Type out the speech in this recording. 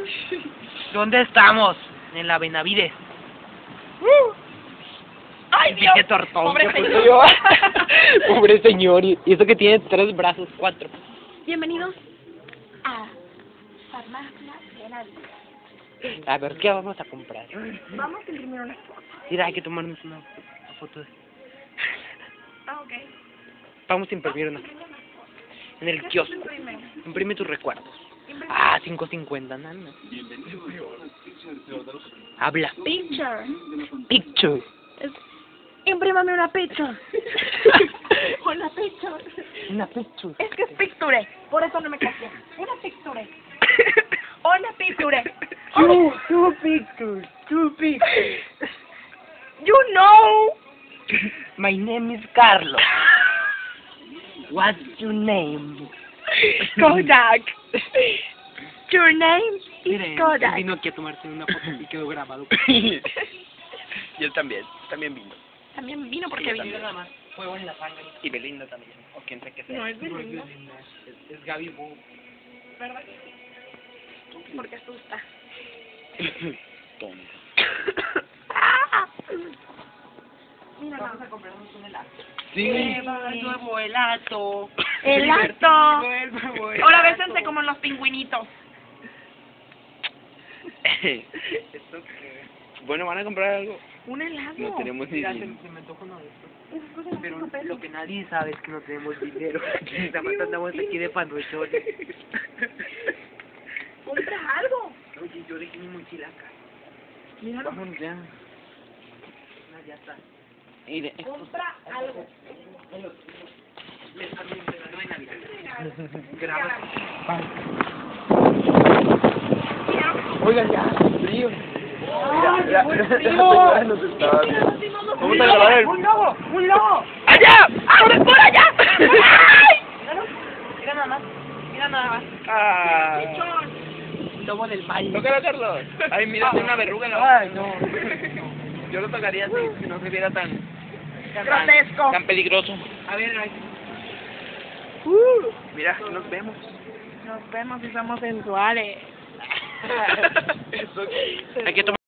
¿Dónde estamos? En la Benavides. ¡Ay, Dios! Qué tortón. Pobre que puse señor. yo. Pobre señor. Y eso que tiene 3 brazos, 4. Bienvenidos a Farmacia Benavides. A ver, ¿qué vamos a comprar? Vamos a imprimir unas fotos. Mira, hay que tomarnos una foto. Ah, ok. Vamos a imprimir una. En el kiosco. Imprime tus recuerdos. Ah, 5.50, nana. Habla. Picture. Picture. Imprímame una picture. Una picture. Una picture. Es que es picture. Por eso no me casé. Una picture. Una picture. Two pictures. Two pictures. You know. My name is Carlos. What's your name? Kodak. Your name is Miren, Kodak. vino aquí a tomarse una foto y quedó grabado. Y él también vino. También vino porque Yo vino. también. Nada más, fuego en la sangre. Y Belinda también, o quien sea que sea. No es Belinda. Es Gaby Boo. ¿Verdad? Porque asusta. Tonto. Mira, Vamos a comprarnos un helado. Sí. El nuevo helado. ¡Helado! El nuevo helado. Ahora bésense como los pingüinitos. ¿Esto qué? Bueno, ¿van a comprar algo? Un helado. No tenemos ni Mira, dinero. se me antoja uno de estos. Esas cosas no Pero son papeles. lo que nadie sabe es que no tenemos dinero. Nada más andamos aquí de panduchones. Compra algo. Oye, yo dejé mi mochila acá. Míralo. Vámonos ya. No, ya está. Mire. Compra algo. Les hago un regalo de Navidad. Graba. Oigan, ya, frío. ¡Ay, muy frío! Vamos a grabar el... ¡Un lobo! ¡Un lobo! ¡Allá! ¡Ahora por allá! ¡Ay! Míralo. Mira nada más. Mira nada más. Ah. Pichón. Lobo del mal. Tócalo, Carlos. Ay, mira, tiene una verruga en la Ay, no. Yo lo tocaría si no se viera tan Grotesco. tan peligroso. A ver, ay. Mira, nos vemos. Nos vemos y somos sensuales. Hay que tomar